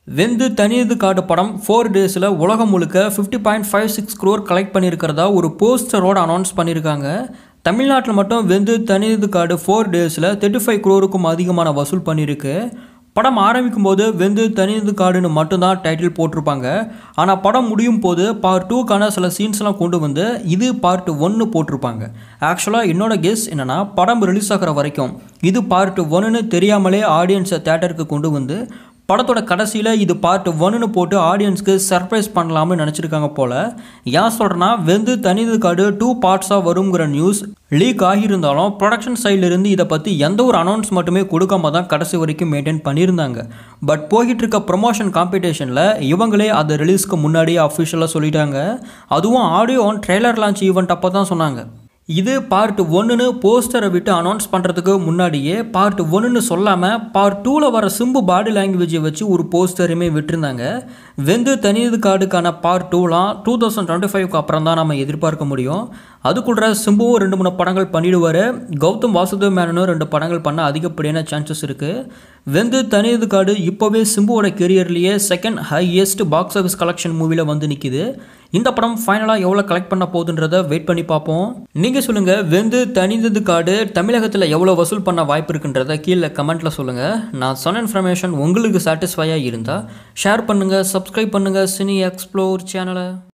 வெந்து தனியது காடு படம் 4 டேஸில் உலகம் முழுக்க 50.56 crore கலெக்ட் பண்ணியிருக்கிறதா ஒரு போஸ்டரோடு அனௌன்ஸ் பண்ணியிருக்காங்க. தமிழ்நாட்டில் மட்டும் வெந்து தனியது காடு 4 டேஸில் 35 crore அதிகமான வசூல் பண்ணியிருக்கு. படம் ஆரம்பிக்கும் போது வெந்து தனியது காடுன்னு மட்டும்தான் டைட்டில் போட்டிருப்பாங்க. ஆனால் படம் முடியும் போது பார்ட் 2க்கான சில சீன்ஸ்லாம் கொண்டு வந்து இது பார்ட் 1 போட்டிருப்பாங்க. ஆக்சுவலாக என்னோட கெஸ் என்னென்னா, படம் ரிலீஸ் ஆகிற வரைக்கும் இது பார்ட் 1ன்னு தெரியாமலே ஆடியன்ஸை தேட்டருக்கு கொண்டு வந்து படத்தோட கடைசியில் இது பார்ட் 1ன்னு போட்டு ஆடியன்ஸ்க்கு சர்ப்ரைஸ் பண்ணலாம்னு நினச்சிருக்காங்க போல். ஏன் சொல்கிறேன்னா, வெந்து தனியது காடு 2 பார்ட்ஸாக வருங்கிற நியூஸ் லீக் ஆகியிருந்தாலும் ப்ரொடக்ஷன் சைட்லேருந்து இதை பற்றி எந்த ஒரு அனௌன்ஸ் மட்டுமே கொடுக்காம தான் கடைசி வரைக்கும் மெயின்டைன் பண்ணியிருந்தாங்க. பட் போய்கிட்டு இருக்க ப்ரொமோஷன் காம்படிஷனில் இவங்களே அதை ரிலீஸ்க்கு முன்னாடியே அஃபிஷியலாக சொல்லிட்டாங்க. அதுவும் ஆடியோ ட்ரெய்லர் லான்ச் ஈவெண்ட் அப்போ தான் சொன்னாங்க. இது பார்ட் 1ன்னு போஸ்டரை விட்டு அனௌன்ஸ் பண்ணுறதுக்கு முன்னாடியே பார்ட் 1ன்னு சொல்லாமல் பார்ட் 2ல் வர சிம்பு பாடி லாங்குவேஜை வச்சு ஒரு போஸ்டருமே விட்டுருந்தாங்க. வெந்து தனியது காடுக்கான பார்ட் 2லாம் 2025க்கு அப்புறம் தான் நம்ம எதிர்பார்க்க முடியும். அதுக்குள்ள சிம்புவும் 2-3 படங்கள் பண்ணிடுவார். கௌதம் வாசுதேவ் மேனனும் 2 படங்கள் பண்ண அதிகப்படியான சான்சஸ் இருக்குது. வெந்து தனியது காடு இப்போவே சிம்புவோட கெரியர்லேயே second highest box office collection மூவியில் வந்து நிற்கிது. இந்த படம் ஃபைனலாக எவ்வளோ கலெக்ட் பண்ண போகுதுன்றதை வெயிட் பண்ணி பார்ப்போம். நீங்கள் சொல்லுங்கள், வெந்து தனியது காடு தமிழகத்தில் எவ்வளோ வசூல் பண்ண வாய்ப்பு இருக்குன்றதை கீழே கமெண்ட்டில் சொல்லுங்கள். நான் சொன்ன இன்ஃபர்மேஷன் உங்களுக்கு சாட்டிஸ்ஃபையாக இருந்தால் ஷேர் பண்ணுங்கள், சப்ஸ்கிரைப் பண்ணுங்கள் சினி எக்ஸ்ப்ளோர் சேனலை.